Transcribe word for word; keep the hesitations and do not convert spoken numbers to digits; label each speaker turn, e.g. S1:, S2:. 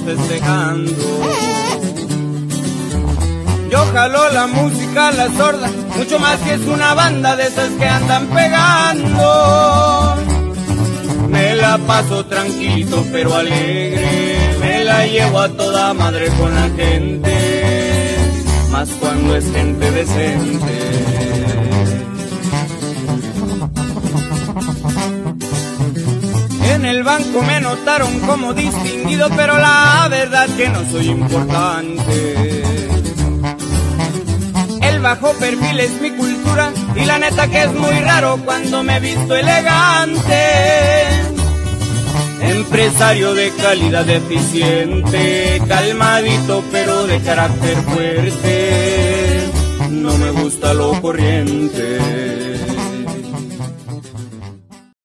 S1: festejando. Yo jalo la música a la sorda, mucho más que es una banda de esas que andan pegando. Me la paso tranquilito pero alegre, me la llevo a toda madre con la gente, más cuando es gente decente. En el banco me notaron como distinguido, pero la verdad que no soy importante. El bajo perfil es mi cultura y la neta que es muy raro cuando me he visto elegante. Empresario de calidad eficiente, calmadito pero de carácter fuerte, no me gusta lo corriente.